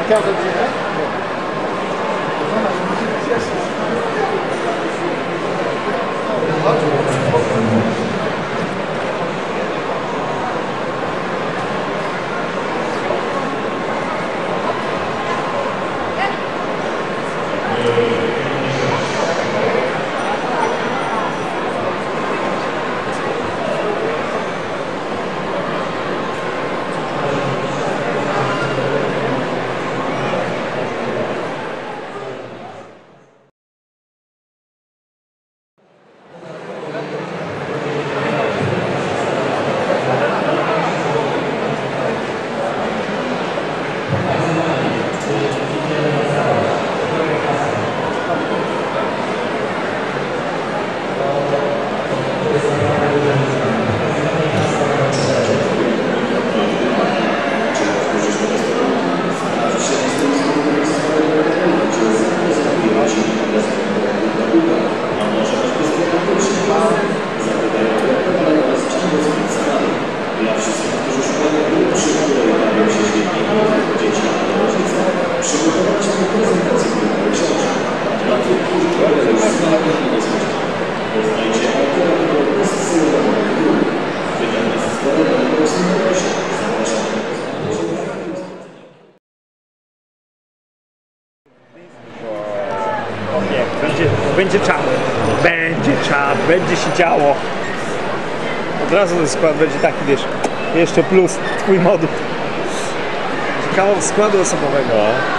Będzie czad, będzie się działo. Od razu ten skład będzie taki, wiesz, jeszcze plus twój moduł. Kawał składu osobowego.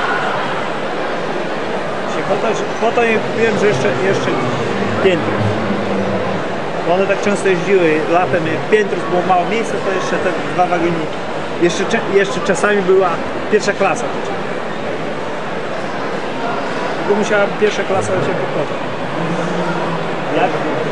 Po to nie kupiłem, że jeszcze piętro. Bo one tak często jeździły latem, jak piętro było mało miejsca, to jeszcze te dwa wagoniki. Jeszcze czasami była pierwsza klasa. Tylko musiała pierwsza klasa się pokonać. Jak?